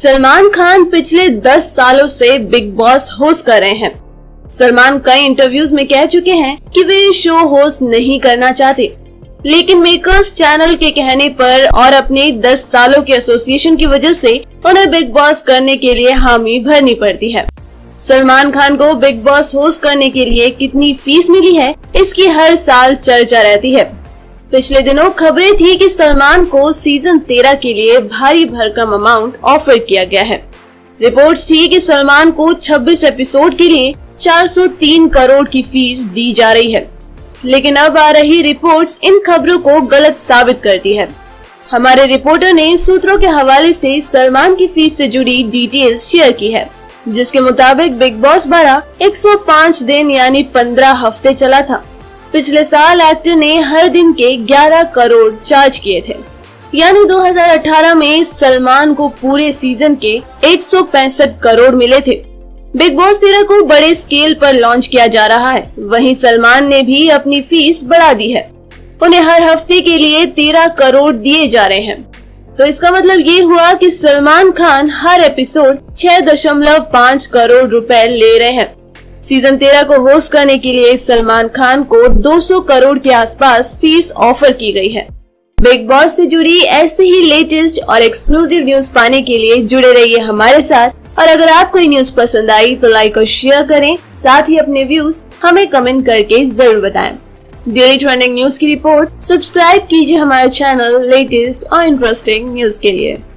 सलमान खान पिछले 10 सालों से बिग बॉस होस्ट कर रहे हैं। सलमान कई इंटरव्यूज में कह चुके हैं कि वे शो होस्ट नहीं करना चाहते, लेकिन मेकर्स चैनल के कहने पर और अपने 10 सालों के एसोसिएशन की वजह से उन्हें बिग बॉस करने के लिए हामी भरनी पड़ती है। सलमान खान को बिग बॉस होस्ट करने के लिए कितनी फीस मिली है, इसकी हर साल चर्चा रहती है। पिछले दिनों खबरें थी कि सलमान को सीजन 13 के लिए भारी भरकम अमाउंट ऑफर किया गया है। रिपोर्ट्स थी कि सलमान को 26 एपिसोड के लिए 403 करोड़ की फीस दी जा रही है, लेकिन अब आ रही रिपोर्ट्स इन खबरों को गलत साबित करती है। हमारे रिपोर्टर ने सूत्रों के हवाले से सलमान की फीस से जुड़ी डिटेल्स शेयर की है, जिसके मुताबिक बिग बॉस 12 105 दिन यानी 15 हफ्ते चला था। पिछले साल एक्टर ने हर दिन के 11 करोड़ चार्ज किए थे, यानी 2018 में सलमान को पूरे सीजन के 165 करोड़ मिले थे। बिग बॉस 13 को बड़े स्केल पर लॉन्च किया जा रहा है, वहीं सलमान ने भी अपनी फीस बढ़ा दी है। उन्हें हर हफ्ते के लिए 13 करोड़ दिए जा रहे हैं। तो इसका मतलब ये हुआ कि सलमान खान हर एपिसोड 6.5 करोड़ रुपए ले रहे हैं। सीजन 13 को होस्ट करने के लिए सलमान खान को 200 करोड़ के आसपास फीस ऑफर की गई है। बिग बॉस से जुड़ी ऐसे ही लेटेस्ट और एक्सक्लूसिव न्यूज पाने के लिए जुड़े रहिए हमारे साथ। और अगर आपको ये न्यूज पसंद आई तो लाइक और शेयर करें, साथ ही अपने व्यूज हमें कमेंट करके जरूर बताएं। डेली ट्रेंडिंग न्यूज की रिपोर्ट सब्सक्राइब कीजिए हमारे चैनल लेटेस्ट और इंटरेस्टिंग न्यूज के लिए।